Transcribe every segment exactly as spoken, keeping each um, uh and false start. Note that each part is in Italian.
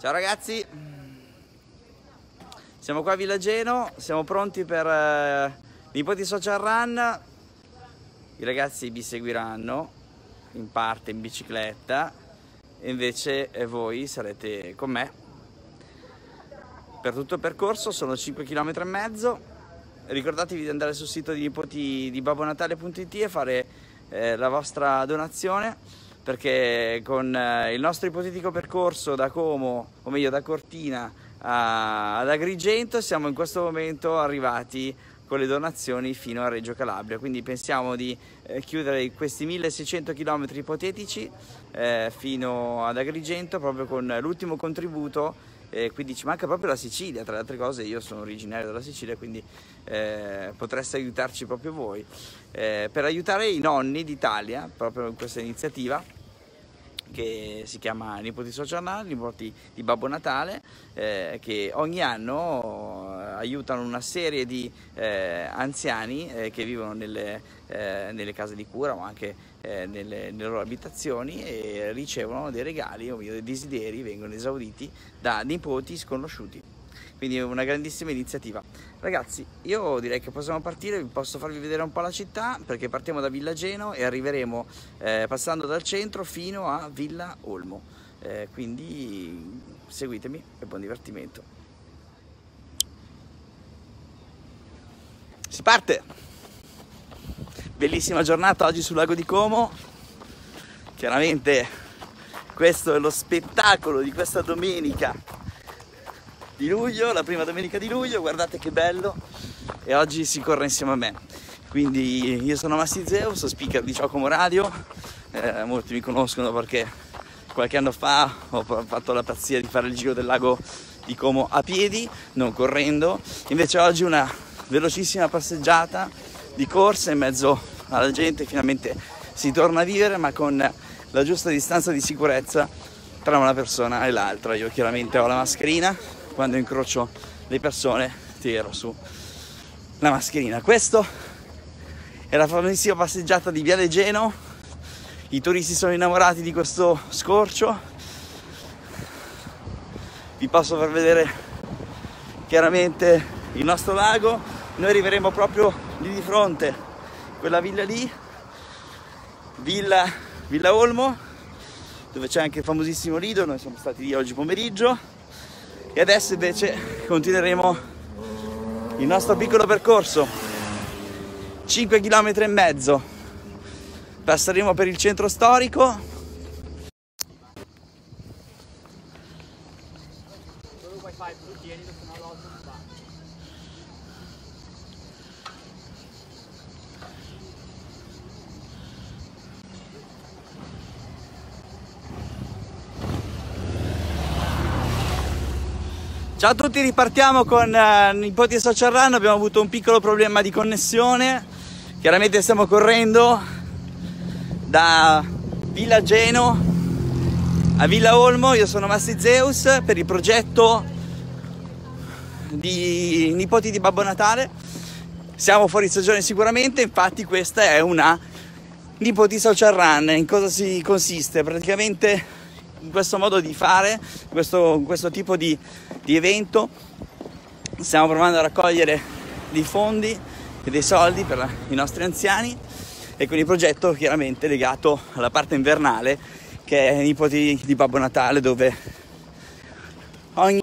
Ciao ragazzi, siamo qua a Villageno, siamo pronti per eh, Nipoti Social Run. I ragazzi vi seguiranno in parte in bicicletta e invece eh, voi sarete con me per tutto il percorso. Sono cinque chilometri e mezzo. Ricordatevi di andare sul sito di nipoti di babbo natale punto it e fare eh, la vostra donazione, perché con eh, il nostro ipotetico percorso da Como, o meglio da Cortina a, ad Agrigento, siamo in questo momento arrivati con le donazioni fino a Reggio Calabria. Quindi pensiamo di eh, chiudere questi milleseicento chilometri ipotetici eh, fino ad Agrigento proprio con l'ultimo contributo. Eh, quindi ci manca proprio la Sicilia, tra le altre cose io sono originario della Sicilia, quindi eh, potreste aiutarci proprio voi eh, per aiutare i nonni d'Italia proprio in questa iniziativa che si chiama Nipoti Social Run, Nipoti di Babbo Natale, eh, che ogni anno eh, aiutano una serie di eh, anziani eh, che vivono nelle, eh, nelle case di cura o anche eh, nelle, nelle loro abitazioni, e ricevono dei regali o dei desideri, vengono esauditi da nipoti sconosciuti. Quindi è una grandissima iniziativa. Ragazzi, io direi che possiamo partire, posso farvi vedere un po' la città, perché partiamo da Villageno e arriveremo eh, passando dal centro fino a Villa Olmo. Eh, quindi seguitemi e buon divertimento. Si parte! Bellissima giornata oggi sul lago di Como. Chiaramente questo è lo spettacolo di questa domenica di luglio, la prima domenica di luglio. Guardate che bello, e oggi si corre insieme a me. Quindi io sono Massi Zeus, speaker di Ciocomo Radio, eh, molti mi conoscono perché qualche anno fa ho fatto la pazzia di fare il giro del lago di Como a piedi, non correndo. Invece oggi una velocissima passeggiata di corsa in mezzo alla gente, finalmente si torna a vivere, ma con la giusta distanza di sicurezza tra una persona e l'altra. Io chiaramente ho la mascherina, quando incrocio le persone tiro su la mascherina. Questa è la famosissima passeggiata di Viale Geno. I turisti sono innamorati di questo scorcio. Vi posso far vedere chiaramente il nostro lago. Noi arriveremo proprio lì di fronte, quella villa lì, Villa, Villa Olmo, dove c'è anche il famosissimo Lido. Noi siamo stati lì oggi pomeriggio. E adesso invece continueremo il nostro piccolo percorso, cinque chilometri e mezzo. Passeremo per il centro storico. Ciao a tutti, ripartiamo con uh, Nipoti Social Run. Abbiamo avuto un piccolo problema di connessione. Chiaramente stiamo correndo da Villageno a Villa Olmo. Io sono Massi Zeus per il progetto di Nipoti di Babbo Natale. Siamo fuori stagione sicuramente, infatti questa è una Nipoti Social Run. In cosa si consiste? Praticamente in questo modo di fare, questo, questo tipo di, di evento, stiamo provando a raccogliere dei fondi e dei soldi per la, i nostri anziani, e con il progetto chiaramente legato alla parte invernale, che è Nipoti di Babbo Natale, dove ogni...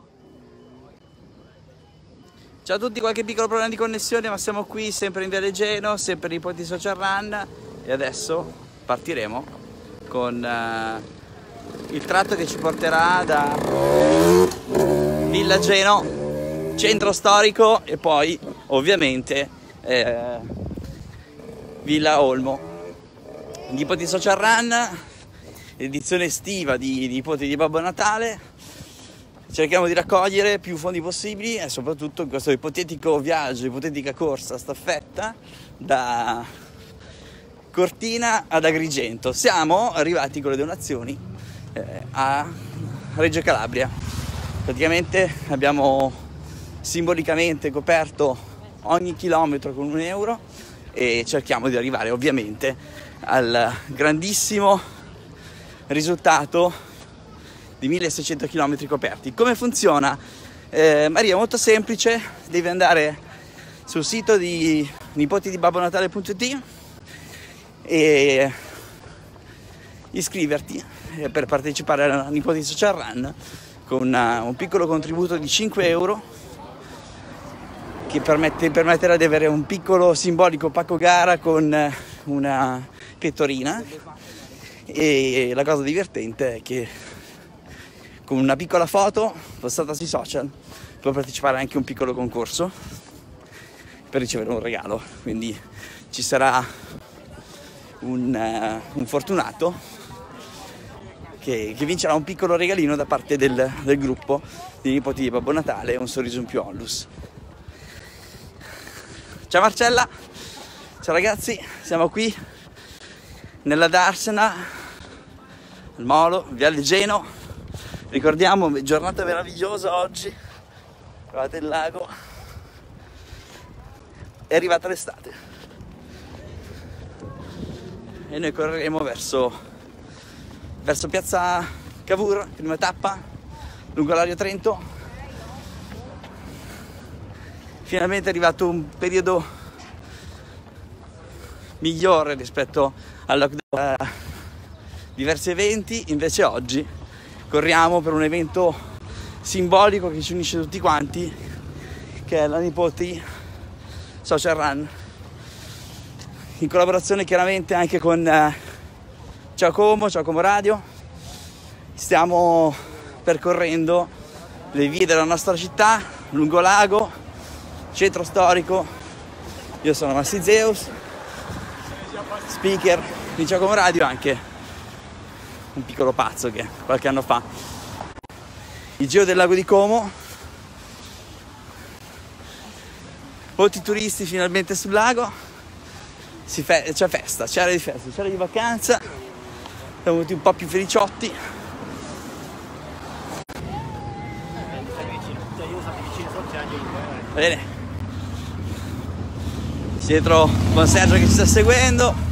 Ciao a tutti, qualche piccolo problema di connessione, ma siamo qui sempre in Viale Geno, sempre Nipoti Social Run, e adesso partiremo con uh, il tratto che ci porterà da Villageno, centro storico, e poi ovviamente eh, Villa Olmo. Nipoti Social Run, edizione estiva di Nipoti di Babbo Natale. Cerchiamo di raccogliere più fondi possibili, e soprattutto in questo ipotetico viaggio, ipotetica corsa, staffetta da Cortina ad Agrigento. Siamo arrivati con le donazioni eh, a Reggio Calabria. Praticamente abbiamo simbolicamente coperto ogni chilometro con un euro, e cerchiamo di arrivare ovviamente al grandissimo risultato di milleseicento chilometri coperti. Come funziona? Eh, Maria, molto semplice, devi andare sul sito di nipoti di babbo natale punto it e iscriverti per partecipare alla Nipoti Social Run con una, un piccolo contributo di cinque euro che permette, permetterà di avere un piccolo simbolico pacco gara con una pettorina. E la cosa divertente è che con una piccola foto postata sui social puoi partecipare anche a un piccolo concorso per ricevere un regalo, quindi ci sarà un, uh, un fortunato che, che vincerà un piccolo regalino da parte del, del gruppo di nipoti di Babbo Natale, un sorriso in più onlus. Ciao Marcella, ciao ragazzi, siamo qui nella Darsena, al Molo, Viale Geno. Ricordiamo, giornata meravigliosa oggi, guardate il lago, è arrivata l'estate e noi correremo verso, verso piazza Cavour, prima tappa, lungo l'Ario Trento. Finalmente è arrivato un periodo migliore rispetto al lockdown, uh, diversi eventi, invece oggi corriamo per un evento simbolico che ci unisce tutti quanti, che è la Nipoti Social Run, in collaborazione chiaramente anche con uh, Ciao Como, Ciao Como Radio. Stiamo percorrendo le vie della nostra città, lungo lago, centro storico. Io sono Massi Zeus, speaker di Ciao Como Radio, anche un piccolo pazzo che qualche anno fa il giro del lago di Como, molti turisti finalmente sul lago, si fe- c'è festa, c'è area di festa, c'è area di vacanza, siamo venuti un po' più feliciotti. Bene, dietro buon Sergio che ci sta seguendo.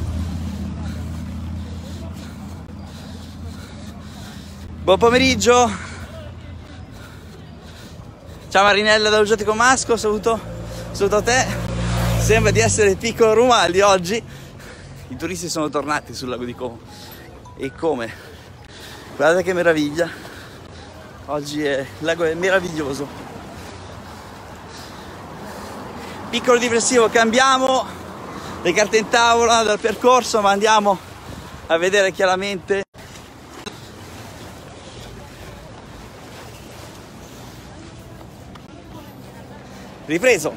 Buon pomeriggio. Ciao Marinella da Uggiatico Masco, saluto, saluto a te. Sembra di essere il piccolo Rumaldi oggi. I turisti sono tornati sul lago di Como. E come? Guardate che meraviglia. Oggi è, il lago è meraviglioso. Piccolo diversivo, cambiamo le carte in tavola dal percorso, ma andiamo a vedere chiaramente ripreso.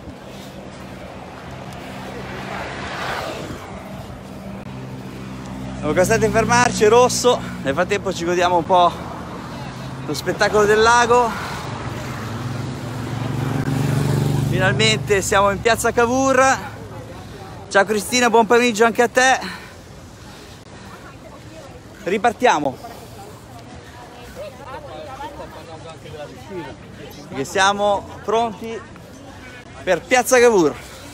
Siamo costretti a fermarci, è rosso. Nel frattempo ci godiamo un po' lo spettacolo del lago. Finalmente siamo in piazza Cavour. Ciao Cristina, buon pomeriggio anche a te. Ripartiamo. Che siamo pronti per piazza Cavour,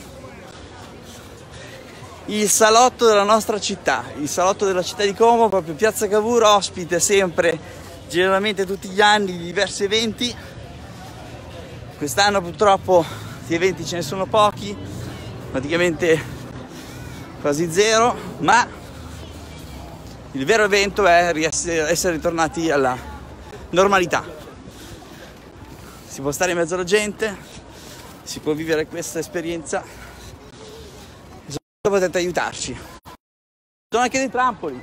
il salotto della nostra città, il salotto della città di Como, proprio piazza Cavour, ospite sempre, generalmente tutti gli anni, di diversi eventi. Quest'anno purtroppo di eventi ce ne sono pochi, praticamente quasi zero, ma il vero evento è essere ritornati alla normalità. Si può stare in mezzo alla gente, si può vivere questa esperienza e soprattutto potete aiutarci. Sono anche dei trampoli.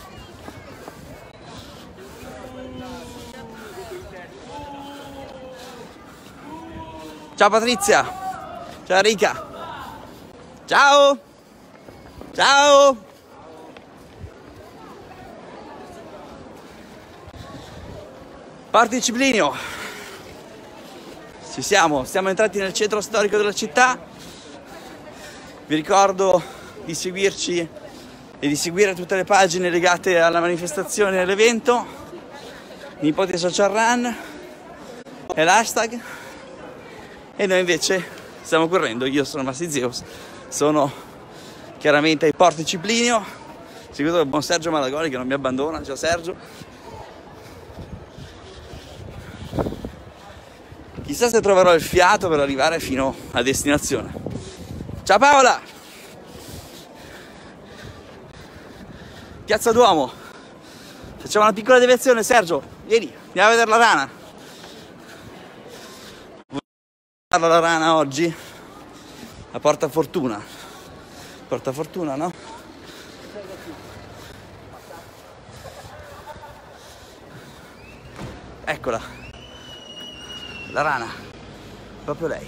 Ciao Patrizia, ciao Rica, ciao, ciao. Parti Ciplinio. Ci siamo, siamo entrati nel centro storico della città. Vi ricordo di seguirci e di seguire tutte le pagine legate alla manifestazione e all'evento. Nipoti Social Run è l'hashtag. E noi invece stiamo correndo. Io sono Massi Zeus, sono chiaramente ai Porti Ciplinio, seguito dal buon Sergio Malagoli che non mi abbandona. Ciao Sergio. Chissà se troverò il fiato per arrivare fino a destinazione. Ciao Paola! Piazza Duomo. Facciamo una piccola deviazione, Sergio. Vieni, andiamo a vedere la rana. Voglio la rana oggi. La porta fortuna. Porta fortuna, no? Eccola. La rana. Proprio lei.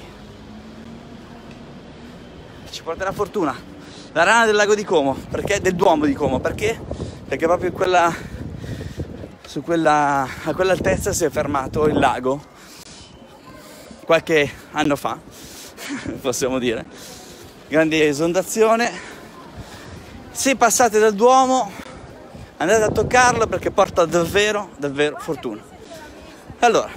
Ci porterà fortuna. La rana del lago di Como, perché del Duomo di Como, perché? Perché proprio quella, su quella, a quell'altezza si è fermato il lago qualche anno fa, possiamo dire. Grande esondazione. Se passate dal Duomo andate a toccarlo perché porta davvero, davvero fortuna. Allora,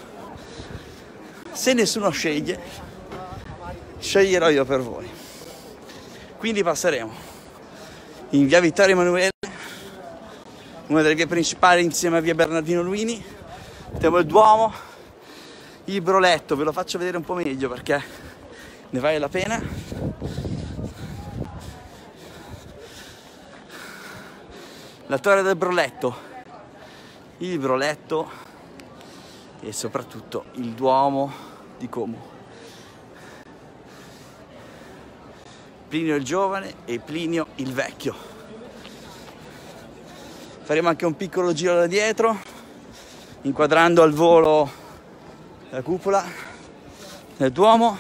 se nessuno sceglie, sceglierò io per voi. Quindi passeremo in via Vittorio Emanuele, una delle vie principali insieme a via Bernardino Luini. Abbiamo il Duomo, il Broletto, ve lo faccio vedere un po' meglio perché ne vale la pena. La Torre del Broletto, il Broletto e soprattutto il Duomo di Como. Plinio il Giovane e Plinio il Vecchio. Faremo anche un piccolo giro da dietro, inquadrando al volo la cupola del Duomo.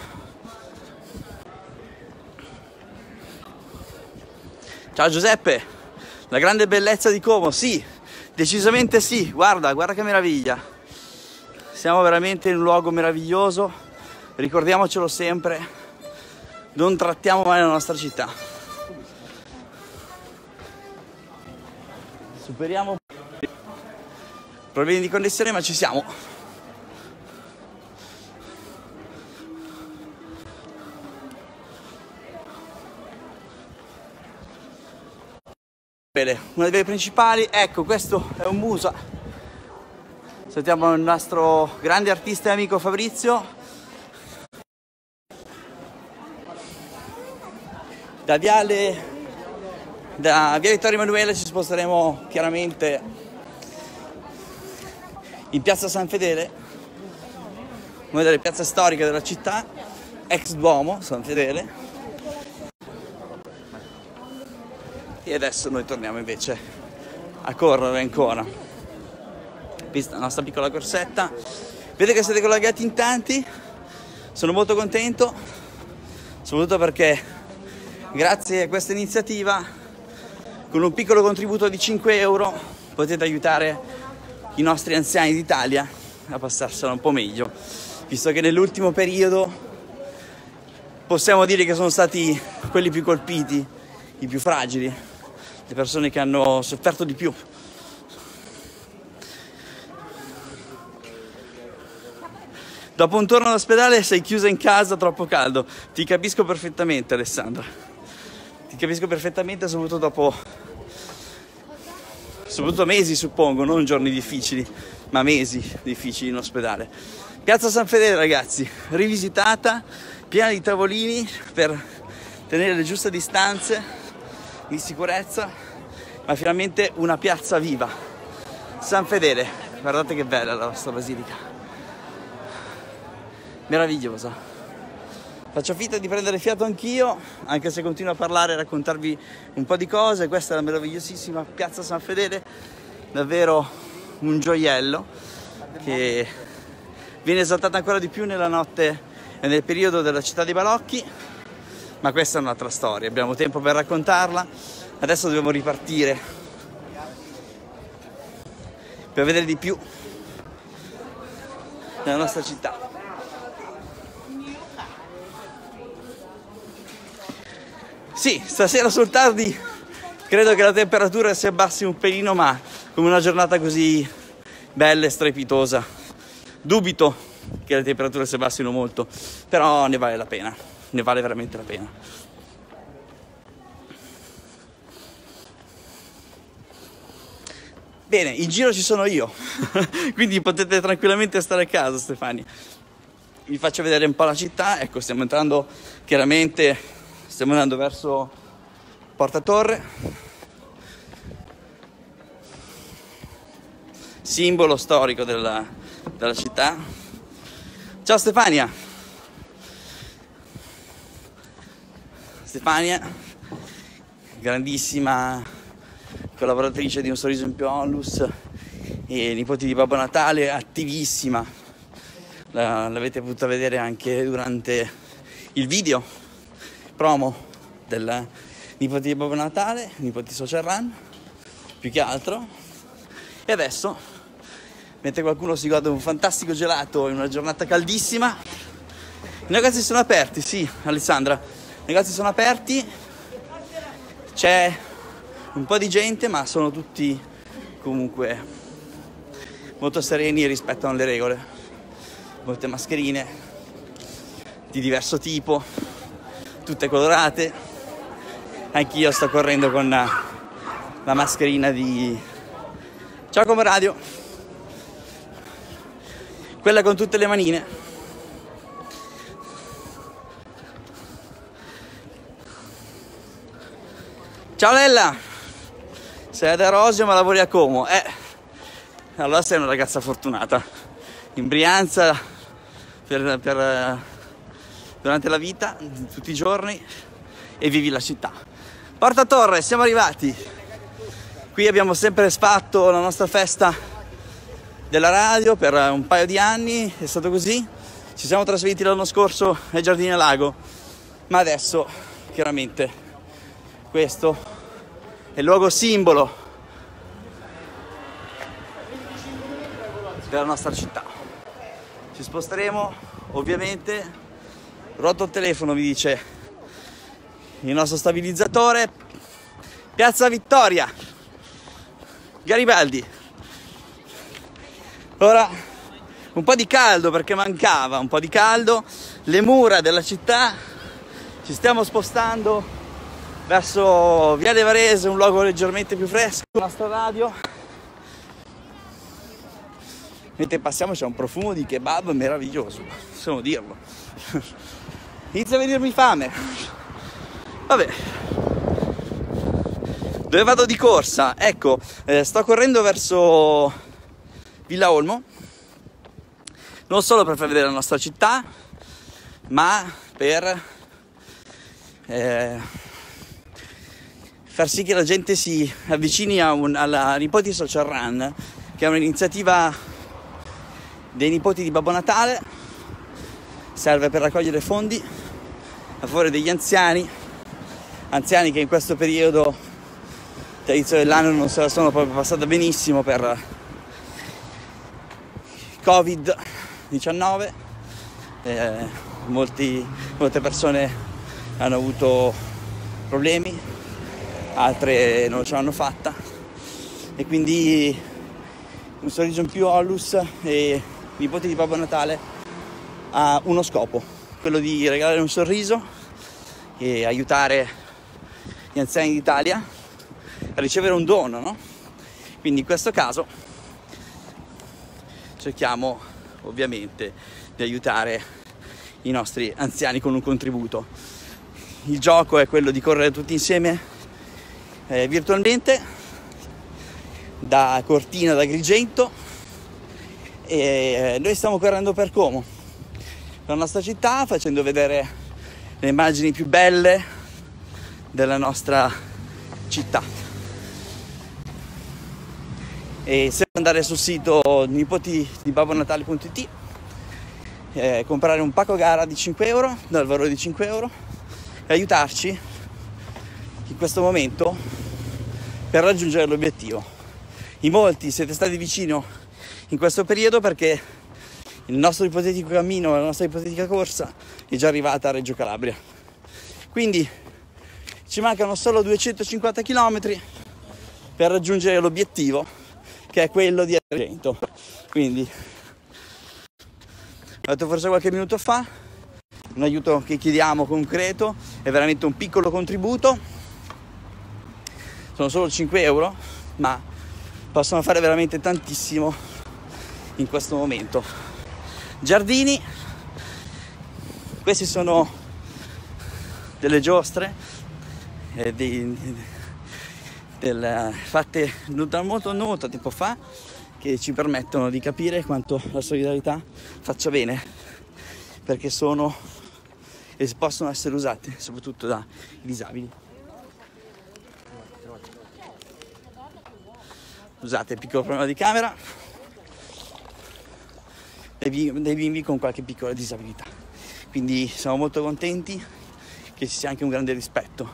Ciao Giuseppe, la grande bellezza di Como, sì, decisamente sì, guarda, guarda che meraviglia. Siamo veramente in un luogo meraviglioso, ricordiamocelo sempre. Non trattiamo male la nostra città. Superiamo problemi di connessione, ma ci siamo. Bene, una delle principali, ecco, questo è un Musa. Salutiamo il nostro grande artista e amico Fabrizio. Da viale, da via Vittorio Emanuele ci sposteremo chiaramente in piazza San Fedele, una delle piazze storiche della città, ex Duomo San Fedele. E adesso noi torniamo invece a correre ancora. Vista la nostra piccola corsetta. Vedo che siete collegati in tanti, sono molto contento, soprattutto perché grazie a questa iniziativa, con un piccolo contributo di cinque euro, potete aiutare i nostri anziani d'Italia a passarsela un po' meglio, visto che nell'ultimo periodo possiamo dire che sono stati quelli più colpiti, i più fragili, le persone che hanno sofferto di più. Dopo un turno all'ospedale sei chiusa in casa, troppo caldo. Ti capisco perfettamente, Alessandra. Ti capisco perfettamente, soprattutto dopo soprattutto mesi, suppongo, non giorni difficili, ma mesi difficili in ospedale. Piazza San Fedele, ragazzi, rivisitata, piena di tavolini per tenere le giuste distanze di sicurezza, ma finalmente una piazza viva. San Fedele, guardate che bella la nostra basilica, meravigliosa. Faccio finta di prendere fiato anch'io, anche se continuo a parlare e raccontarvi un po' di cose. Questa è la meravigliosissima piazza San Fedele, davvero un gioiello che viene esaltata ancora di più nella notte e nel periodo della città dei balocchi, ma questa è un'altra storia, abbiamo tempo per raccontarla. Adesso dobbiamo ripartire per vedere di più della nostra città. Sì, stasera sul tardi credo che la temperatura si abbassi un pelino, ma come una giornata così bella e strepitosa dubito che le temperature si abbassino molto, però ne vale la pena, ne vale veramente la pena. Bene, in giro ci sono io, quindi potete tranquillamente stare a casa, Stefani. vi faccio vedere un po' la città. Ecco, stiamo entrando chiaramente, stiamo andando verso Porta Torre, simbolo storico della, della città. Ciao Stefania. Stefania, grandissima collaboratrice di Un Sorriso in Più Onlus e nipote di Babbo Natale, attivissima. La, l'avete potuta vedere anche durante il video promo del nipote di Babbo Natale, nipote di Social Run, più che altro. E adesso, mentre qualcuno si gode un fantastico gelato in una giornata caldissima, i negozi sono aperti, sì, Alessandra, i negozi sono aperti, c'è un po' di gente, ma sono tutti comunque molto sereni e rispettano le regole. Molte mascherine di diverso tipo, tutte colorate. Anch'io sto correndo con la, la mascherina di Ciao Come Radio, quella con tutte le manine. Ciao Lella, sei ad Arosio ma lavori a Como. Eh, allora sei una ragazza fortunata. In Brianza per, per, durante la vita, tutti i giorni, e vivi la città. Porta Torre, siamo arrivati. Qui abbiamo sempre fatto la nostra festa della radio per un paio di anni, è stato così. Ci siamo trasferiti l'anno scorso ai Giardini al Lago, ma adesso chiaramente questo è il luogo simbolo della nostra città. Ci sposteremo ovviamente. Rotto il telefono, mi dice il nostro stabilizzatore. Piazza Vittoria, Garibaldi. Ora un po' di caldo, perché mancava un po' di caldo. Le mura della città. Ci stiamo spostando verso Viale Varese, un luogo leggermente più fresco. La nostra radio. Mentre passiamo c'è un profumo di kebab meraviglioso, possiamo dirlo. Inizia a venirmi fame. Vabbè. Dove vado di corsa? Ecco, eh, sto correndo verso Villa Olmo. Non solo per far vedere la nostra città, ma per eh, far sì che la gente si avvicini a un, alla Nipoti Social Run, che è un'iniziativa dei nipoti di Babbo Natale. Serve per raccogliere fondi a favore degli anziani, anziani che in questo periodo all'inizio dell'anno non se la sono proprio passata benissimo per covid diciannove. Eh, molti, molte persone hanno avuto problemi, altre non ce l'hanno fatta, e quindi Un Sorriso in Più Onlus e nipoti di Babbo Natale ha uno scopo, quello di regalare un sorriso e aiutare gli anziani d'Italia a ricevere un dono, no? Quindi in questo caso cerchiamo ovviamente di aiutare i nostri anziani con un contributo. Il gioco è quello di correre tutti insieme eh, virtualmente da Cortina, da Agrigento, e noi stiamo correndo per Como, per la nostra città, facendo vedere le immagini più belle della nostra città. E se andare sul sito nipoti di babbo natale punto it, eh, comprare un pacco gara di cinque euro, dal valore di cinque euro, e aiutarci in questo momento per raggiungere l'obiettivo. In molti siete stati vicino in questo periodo perché il nostro ipotetico cammino, la nostra ipotetica corsa è già arrivata a Reggio Calabria. Quindi ci mancano solo duecentocinquanta chilometri per raggiungere l'obiettivo, che è quello di Agrigento. Quindi l'ho detto forse qualche minuto fa, un aiuto che chiediamo concreto, è veramente un piccolo contributo, sono solo cinque euro, ma possono fare veramente tantissimo in questo momento. Giardini, Queste sono delle giostre eh, di, del, fatte da molto, molto tempo fa, che ci permettono di capire quanto la solidarietà faccia bene, perché sono e possono essere usate soprattutto dai disabili. Scusate, piccolo problema di camera, dei bimbi con qualche piccola disabilità, quindi siamo molto contenti che ci sia anche un grande rispetto.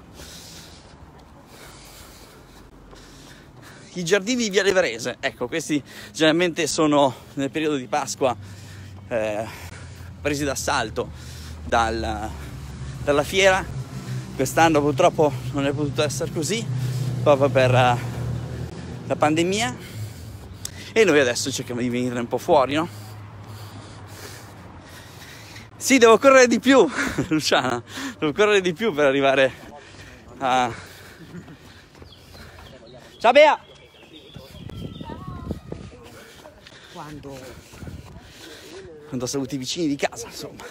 I giardini di Viale Varese, ecco, questi generalmente sono nel periodo di Pasqua eh, presi d'assalto dal, dalla fiera. Quest'anno purtroppo non è potuto essere così proprio per uh, la pandemia, e noi adesso cerchiamo di venire un po' fuori, no? Sì, devo correre di più, Luciana, devo correre di più per arrivare a... Ciao Bea! Quando... Quando saluti i vicini di casa, insomma.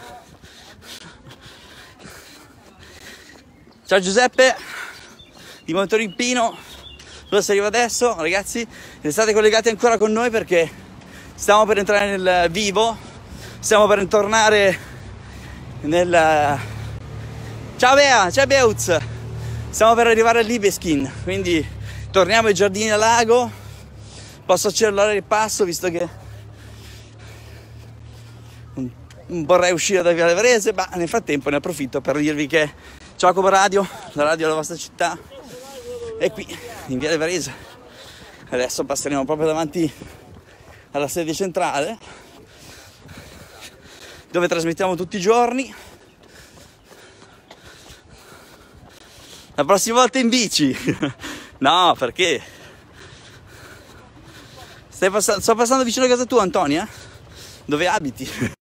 Ciao Giuseppe, di Montorimpino, dove si arriva adesso, ragazzi? Restate collegati ancora con noi perché stiamo per entrare nel vivo, stiamo per tornare nel... Ciao Bea, ciao Beuz! Stiamo per arrivare a Libeskind, quindi torniamo ai giardini a lago. Posso accelerare il passo visto che non vorrei uscire da Viale Varese, ma nel frattempo ne approfitto per dirvi che ciao Como Radio, la radio della vostra città, è qui in Viale Varese. Adesso passeremo proprio davanti alla sede centrale, dove trasmettiamo tutti i giorni. La prossima volta in bici. No, perché? Stai passando, sto passando vicino a casa tua, Antonia? Dove abiti?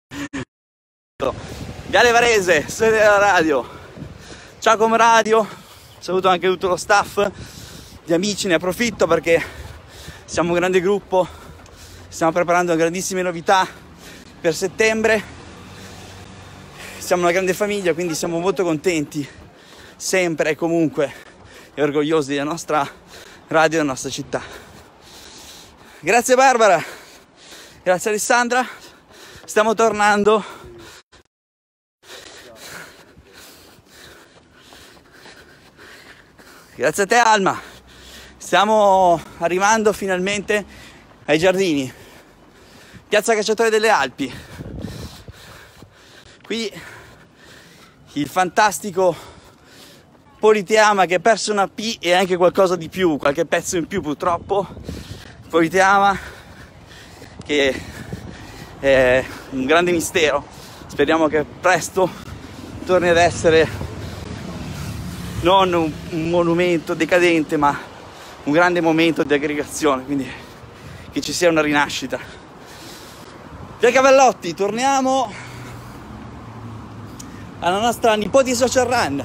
Viale Varese, sede della radio. Ciao Como Radio. Saluto anche tutto lo staff di amici, ne approfitto perché siamo un grande gruppo, stiamo preparando grandissime novità per settembre. Siamo una grande famiglia, quindi siamo molto contenti sempre e comunque e orgogliosi della nostra radio e della nostra città. Grazie Barbara, grazie Alessandra, stiamo tornando. Grazie a te Alma, stiamo arrivando finalmente ai giardini, Piazza Cacciatore delle Alpi. Qui il fantastico Politeama, che ha perso una P e anche qualcosa di più, qualche pezzo in più purtroppo. Politeama che è un grande mistero, speriamo che presto torni ad essere non un, un monumento decadente ma un grande momento di aggregazione, quindi che ci sia una rinascita. Via Cavallotti, torniamo alla nostra nipoti social run.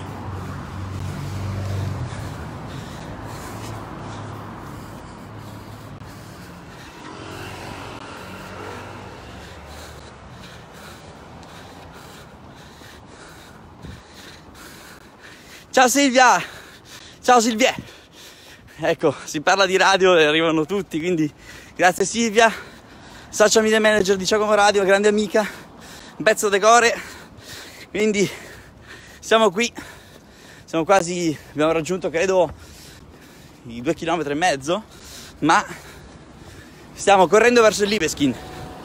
Ciao Silvia, ciao Silvia. Ecco, si parla di radio e arrivano tutti, quindi grazie Silvia, social media manager di Ciao Como Radio, grande amica, un pezzo de core. Quindi siamo qui, siamo quasi, abbiamo raggiunto credo i due chilometri e mezzo, ma stiamo correndo verso il Libeskind.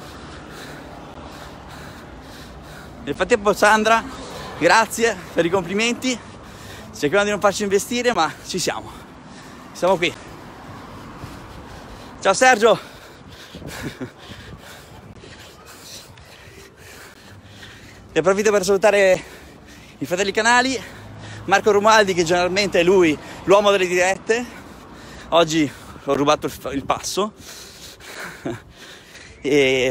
Nel frattempo Sandra, grazie per i complimenti, cerchiamo di non farci investire ma ci siamo, siamo qui. Ciao Sergio. Ne approfitto per salutare i fratelli Canali, Marco Romualdi che generalmente è lui l'uomo delle dirette, oggi ho rubato il, il passo e,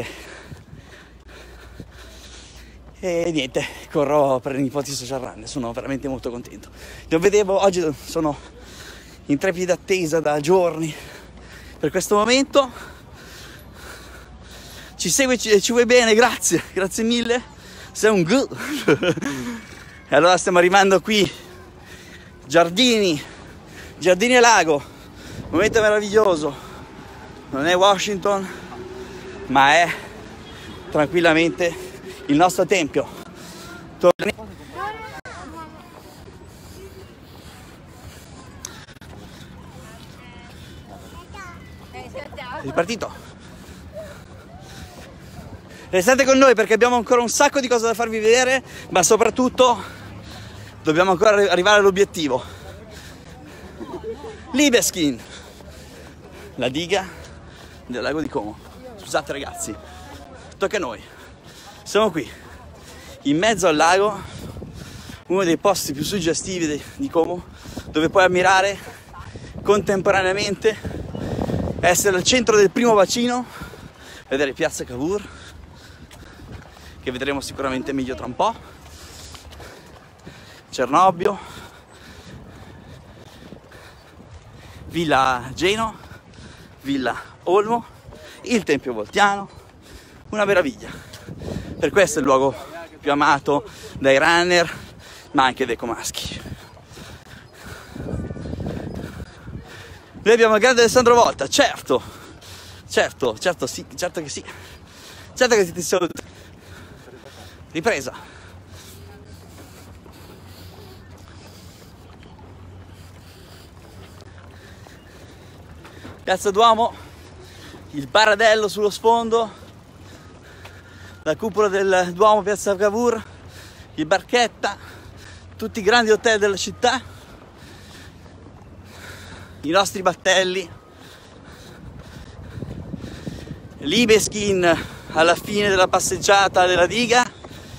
e niente, corro per i nipoti social run, sono veramente molto contento. Non vedevo, oggi sono in trepida attesa da giorni per questo momento. Ci segui, ci, ci vuoi bene, grazie, grazie mille. sei un gu. E allora stiamo arrivando qui, giardini, giardini e lago, momento meraviglioso. Non è Washington, ma è tranquillamente il nostro tempio. Torniamo. È ripartito. Restate con noi perché abbiamo ancora un sacco di cose da farvi vedere, ma soprattutto dobbiamo ancora arrivare all'obiettivo. Libeskind, la diga del lago di Como. Scusate ragazzi, tocca a noi. Siamo qui, in mezzo al lago, uno dei posti più suggestivi di, di Como, dove puoi ammirare contemporaneamente, essere al centro del primo bacino, vedere Piazza Cavour, che vedremo sicuramente meglio tra un po', Cernobbio, Villa Geno, Villa Olmo, il Tempio Voltiano, una meraviglia. Per questo è il luogo più amato dai runner, ma anche dai comaschi. Noi abbiamo il grande Alessandro Volta, certo, certo, certo, sì, certo che sì, certo che ti saluto. Ripresa. Piazza Duomo, il Paradello sullo sfondo, la cupola del Duomo, Piazza Cavour, il Barchetta, tutti i grandi hotel della città, i nostri battelli, Libeskind alla fine della passeggiata della diga,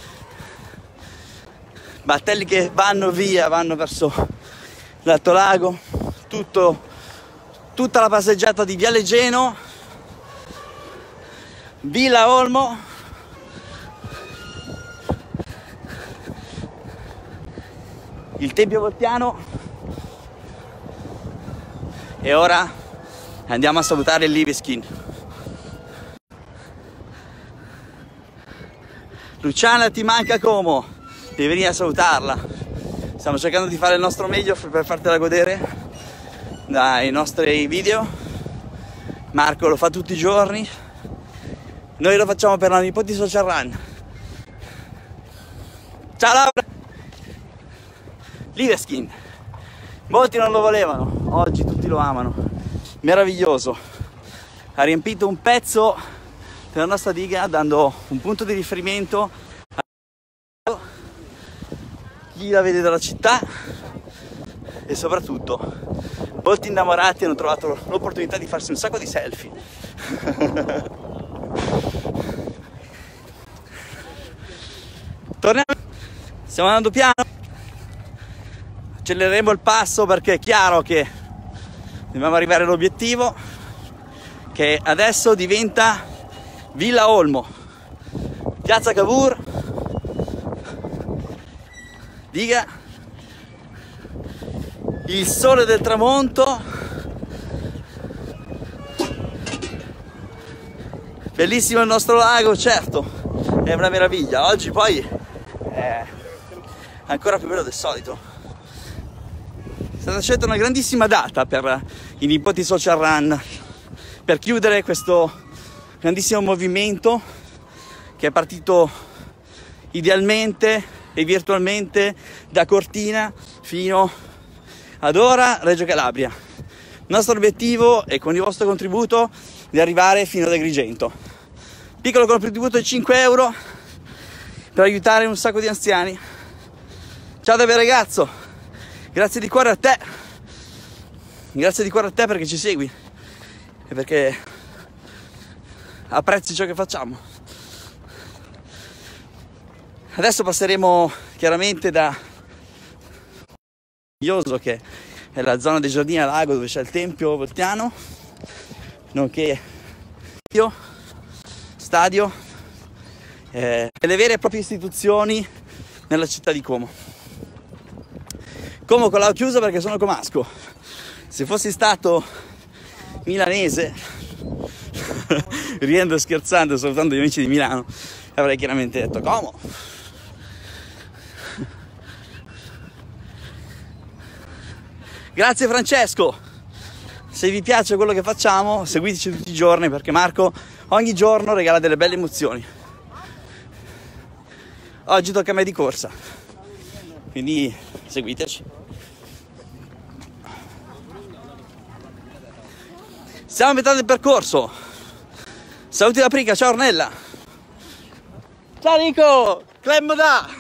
battelli che vanno via, vanno verso l'Alto Lago, tutto, tutta la passeggiata di Viale Geno, Villa Olmo, il Tempio Voltiano, e ora andiamo a salutare il Libeskind. Luciana, ti manca Como, devi venire a salutarla. Stiamo cercando di fare il nostro meglio per fartela godere dai nostri video. Marco lo fa tutti i giorni, noi lo facciamo per la nipoti Social Run. Ciao Laura! Libeskind, molti non lo volevano, oggi tutti lo amano, meraviglioso. Ha riempito un pezzo della nostra diga dando un punto di riferimento a chi la vede dalla città, e soprattutto molti innamorati hanno trovato l'opportunità di farsi un sacco di selfie. Torniamo, stiamo andando piano, accelereremo il passo perché è chiaro che dobbiamo arrivare all'obiettivo, che adesso diventa Villa Olmo, Piazza Cavour, diga, il sole del tramonto, bellissimo il nostro lago, certo, è una meraviglia. Oggi poi è ancora più bello del solito. È stata scelta una grandissima data per i nipoti Social Run, per chiudere questo grandissimo movimento che è partito idealmente e virtualmente da Cortina fino ad ora Reggio Calabria. Il nostro obiettivo è, con il vostro contributo, di arrivare fino ad Agrigento. Piccolo contributo di cinque euro per aiutare un sacco di anziani. Ciao da bel ragazzo, grazie di cuore a te, grazie di cuore a te perché ci segui e perché apprezzi ciò che facciamo. Adesso passeremo chiaramente da Ioso, che è la zona dei giardini al lago dove c'è il Tempio Voltiano, nonché stadio eh, e le vere e proprie istituzioni nella città di Como. Como con l'ho chiuso perché sono comasco. Se fossi stato milanese, ridendo e scherzando, salutando gli amici di Milano, avrei chiaramente detto Como, Grazie Francesco. Se vi piace quello che facciamo, seguiteci tutti i giorni, perché Marco ogni giorno regala delle belle emozioni. Oggi tocca a me di corsa, quindi seguiteci. Siamo a metà del percorso. Saluti da Prica, ciao Ornella. Ciao Nico, Club Modà.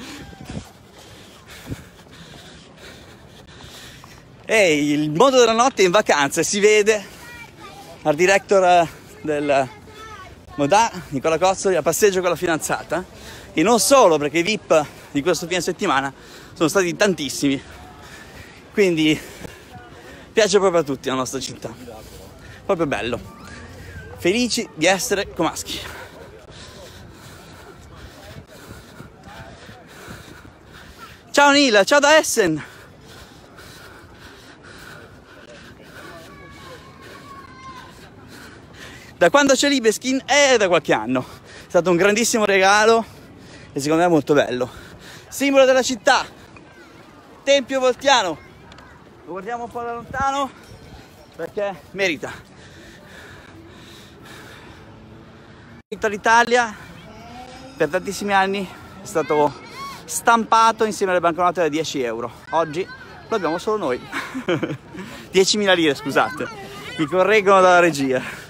Ehi, il mondo della notte è in vacanza e si vede. Al director del Modà, Nicola Cozzoli, a passeggio con la fidanzata. E non solo, perché i V I P di questo fine settimana sono stati tantissimi. Quindi piace proprio a tutti la nostra città. Proprio bello. Felici di essere comaschi. Ciao Nila, ciao da Essen. Da quando c'è Libeskin? È da qualche anno. È stato un grandissimo regalo e secondo me è molto bello. Simbolo della città, Tempio Voltiano. Lo guardiamo un po' da lontano perché merita. L'Italia per tantissimi anni è stato stampato insieme alle banconote da dieci euro. Oggi lo abbiamo solo noi. diecimila lire, scusate. Mi correggono dalla regia.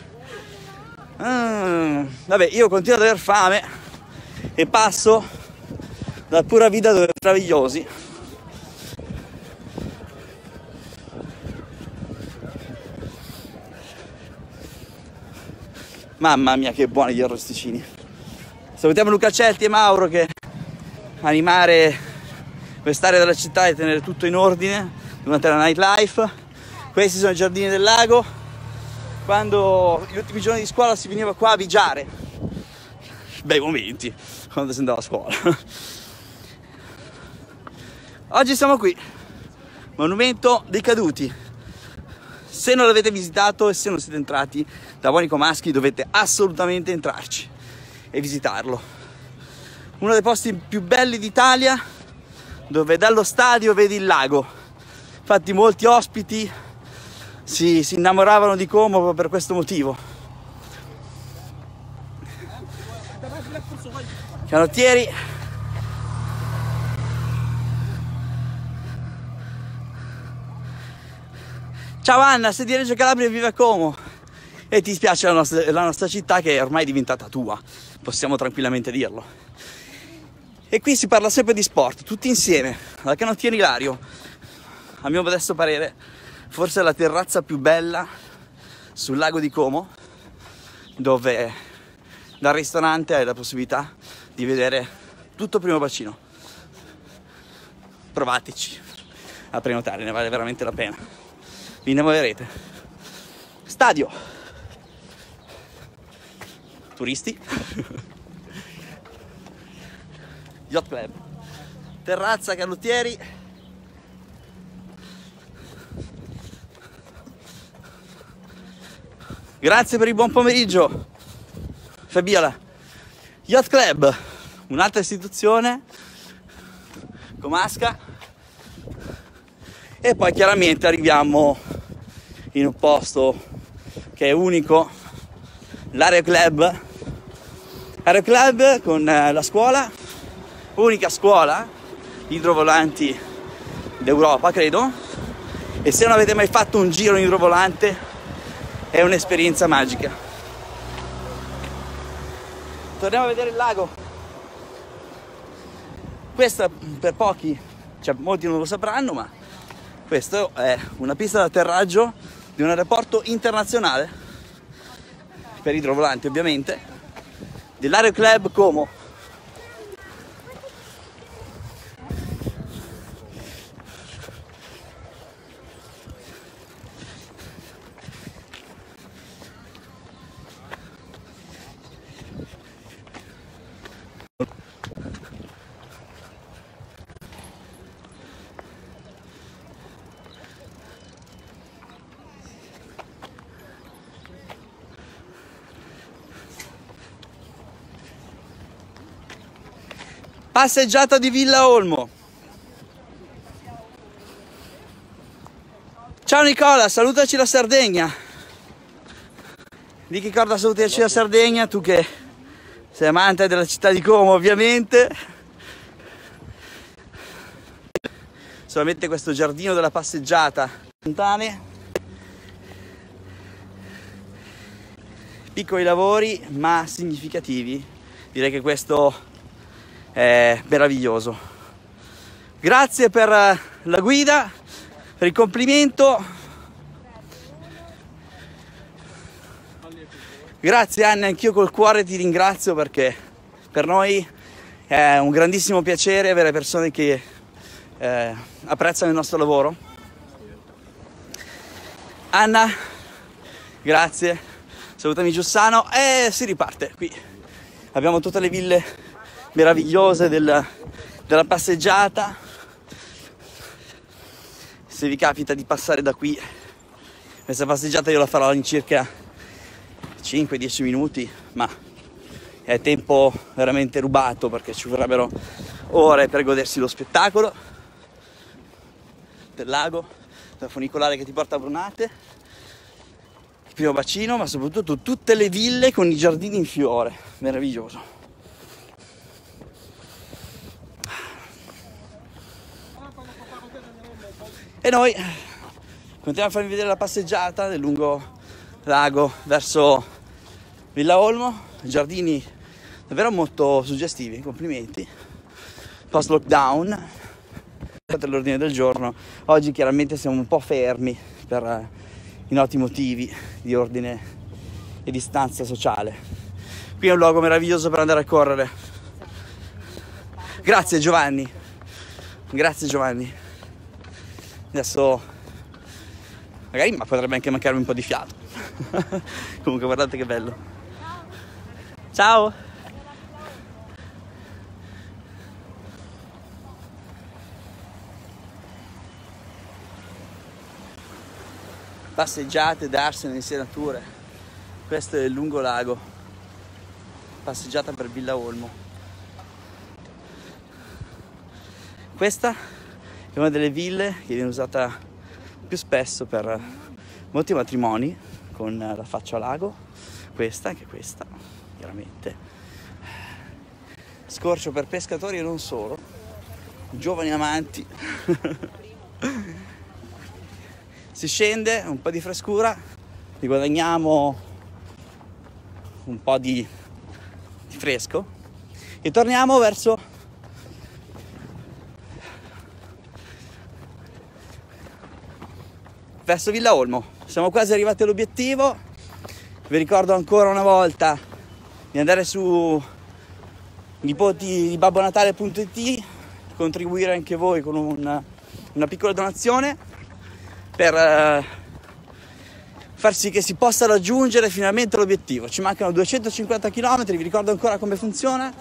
Mm, vabbè, io continuo ad aver fame e passo dal Pura Vida dove meravigliosi. Mamma mia che buoni gli arrosticini. Salutiamo Luca Celti e Mauro che animare quest'area della città e tenere tutto in ordine durante la nightlife. Questi sono i giardini del lago. Quando gli ultimi giorni di scuola si veniva qua a vigiare. Bei momenti quando si andava a scuola. Oggi siamo qui, Monumento dei Caduti. Se non l'avete visitato e se non siete entrati da buoni comaschi dovete assolutamente entrarci e visitarlo. Uno dei posti più belli d'Italia, dove dallo stadio vedi il lago. Infatti molti ospiti Si, si innamoravano di Como proprio per questo motivo. Canottieri. Ciao Anna, sei di Reggio Calabria e vivi a Como e ti spiace la nostra, la nostra città che è ormai diventata tua, possiamo tranquillamente dirlo. E qui si parla sempre di sport, tutti insieme, alla Canottieri Ilario. A mio modesto parere forse è la terrazza più bella sul lago di Como, dove dal ristorante hai la possibilità di vedere tutto Primo Bacino. Provateci a prenotare, ne vale veramente la pena. Vi innamorirete. Stadio. Turisti. Yacht Club. Terrazza Canottieri. Grazie per il buon pomeriggio, Fabiola. Yacht Club, un'altra istituzione comasca. E poi chiaramente arriviamo in un posto che è unico, l'Aereo Club. Aereo Club con la scuola, unica scuola di idrovolanti d'Europa, credo. E se non avete mai fatto un giro in idrovolante, è un'esperienza magica. Torniamo a vedere il lago. Questa per pochi, cioè molti non lo sapranno, ma questa è una pista d'atterraggio di un aeroporto internazionale per idrovolanti, ovviamente, dell'Aereo Club Como. Passeggiata di Villa Olmo. Ciao Nicola, salutaci la Sardegna. Di che corda salutaci la Sardegna, tu che sei amante della città di Como ovviamente. Solamente questo giardino della passeggiata lontane, piccoli lavori ma significativi. Direi che questo è meraviglioso. Grazie per la guida, per il complimento. Grazie Anna, anch'io col cuore ti ringrazio, perché per noi è un grandissimo piacere avere persone che eh, apprezzano il nostro lavoro. Anna, grazie, salutami Giussano e si riparte. Qui abbiamo tutte le ville meravigliose del, della passeggiata. Se vi capita di passare da qui, questa passeggiata io la farò in circa cinque dieci minuti, ma è tempo veramente rubato, perché ci vorrebbero ore per godersi lo spettacolo del lago, del funicolare che ti porta a Brunate, il primo bacino, ma soprattutto tutte le ville con i giardini in fiore, meraviglioso. E noi continuiamo a farvi vedere la passeggiata del lungo lago verso Villa Olmo, giardini davvero molto suggestivi, complimenti. Post lockdown, l'ordine del giorno. Oggi chiaramente siamo un po' fermi per i noti motivi di ordine e distanza sociale. Qui è un luogo meraviglioso per andare a correre. Grazie Giovanni, grazie Giovanni. Adesso magari ma potrebbe anche mancarmi un po' di fiato. Comunque guardate che bello. Ciao. Passeggiate, darsene, insenature. Questo è il lungo lago. Passeggiata per Villa Olmo. Questa è una delle ville che viene usata più spesso per molti matrimoni con la faccia al lago. Questa, anche questa, chiaramente. Scorcio per pescatori e non solo, giovani amanti. Si scende, un po' di frescura, riguadagniamo un po' di, di fresco e torniamo verso verso Villa Olmo. Siamo quasi arrivati all'obiettivo. Vi ricordo ancora una volta di andare su nipoti di babbo natale punto it, contribuire anche voi con una, una piccola donazione per eh, far sì che si possa raggiungere finalmente l'obiettivo. Ci mancano duecentocinquanta chilometri, vi ricordo ancora come funziona.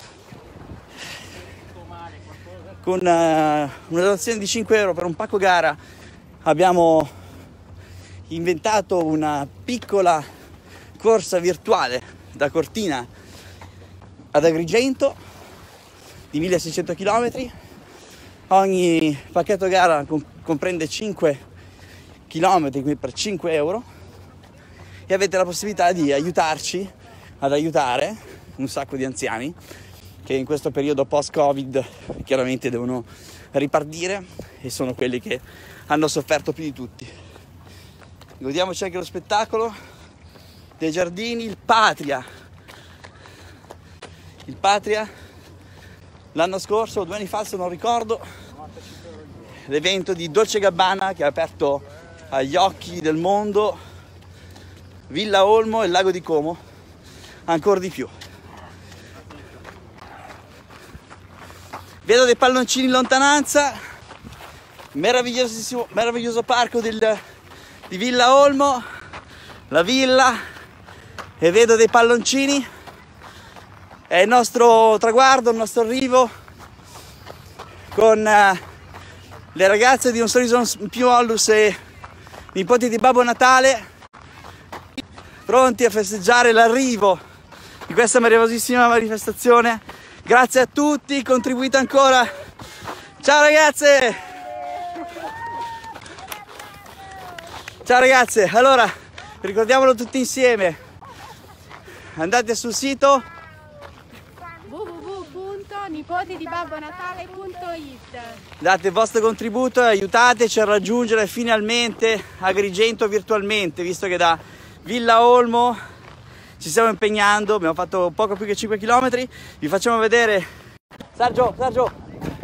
Con uh, una donazione di cinque euro per un pacco gara abbiamo inventato una piccola corsa virtuale da Cortina ad Agrigento di milleseicento chilometri. Ogni pacchetto gara comprende cinque chilometri, quindi per cinque euro, e avete la possibilità di aiutarci ad aiutare un sacco di anziani che in questo periodo post-Covid chiaramente devono ripartire e sono quelli che hanno sofferto più di tutti. Godiamoci anche lo spettacolo dei giardini, il Patria. Il Patria l'anno scorso, due anni fa se non ricordo, l'evento di Dolce Gabbana che ha aperto agli occhi del mondo Villa Olmo e il lago di Como ancora di più. Vedo dei palloncini in lontananza, meravigliosissimo, meraviglioso parco del, di Villa Olmo, la villa, e vedo dei palloncini. È il nostro traguardo, il nostro arrivo, con uh, le ragazze di Un Sorriso in Più Onlus e nipoti di Babbo Natale, pronti a festeggiare l'arrivo di questa meravigliosissima manifestazione. Grazie a tutti, contribuite ancora. Ciao ragazze! Ciao ragazze, allora ricordiamolo tutti insieme, andate sul sito w w w punto nipoti di babbo natale punto it, date il vostro contributo e aiutateci a raggiungere finalmente Agrigento virtualmente, visto che da Villa Olmo ci stiamo impegnando, abbiamo fatto poco più che cinque chilometri. Vi facciamo vedere. Sergio, Sergio.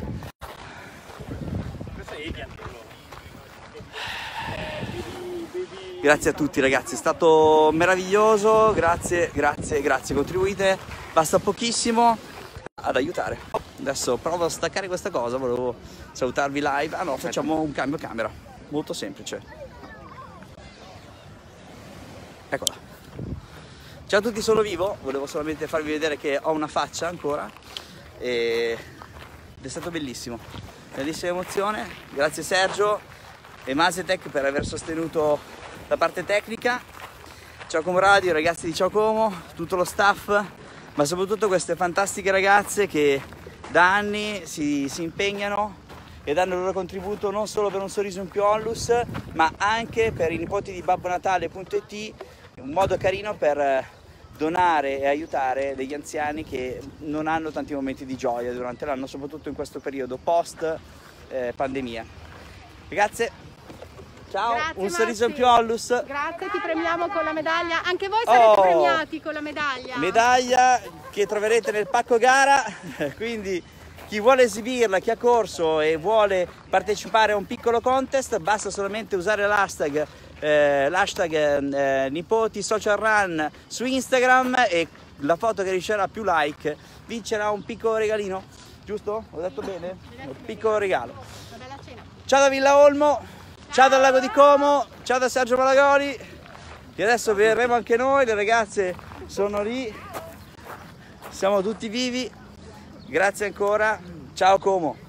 Grazie a tutti ragazzi, è stato meraviglioso, grazie, grazie, grazie, contribuite, basta pochissimo ad aiutare. Adesso provo a staccare questa cosa, volevo salutarvi live, ah no, facciamo un cambio camera, molto semplice. Eccola. Ciao a tutti, sono vivo, volevo solamente farvi vedere che ho una faccia ancora e... ed è stato bellissimo, bellissima emozione, grazie Sergio e Masetec per aver sostenuto la parte tecnica. Ciao Como Radio, ragazzi di Ciao Como, tutto lo staff, ma soprattutto queste fantastiche ragazze che da anni si, si impegnano e danno il loro contributo non solo per un sorriso in più onlus, ma anche per i nipoti di babbo natale punto it, un modo carino per donare e aiutare degli anziani che non hanno tanti momenti di gioia durante l'anno, soprattutto in questo periodo post eh, pandemia. Ragazze, ciao, grazie, un sorriso in Massi. più onlus. Grazie, ti premiamo con la medaglia. Anche voi sarete Oh, premiati con la medaglia. Medaglia che troverete nel pacco gara, quindi chi vuole esibirla, chi ha corso e vuole partecipare a un piccolo contest, basta solamente usare l'hashtag eh, l'hashtag eh, Nipoti Social Run su Instagram e la foto che riceverà più like vincerà un piccolo regalino, giusto? Ho detto bene? Un piccolo regalo. Una bella cena. Ciao da Villa Olmo, ciao dal Lago di Como, ciao da Sergio Malagoli e adesso verremo anche noi, le ragazze sono lì, siamo tutti vivi, grazie ancora, ciao Como.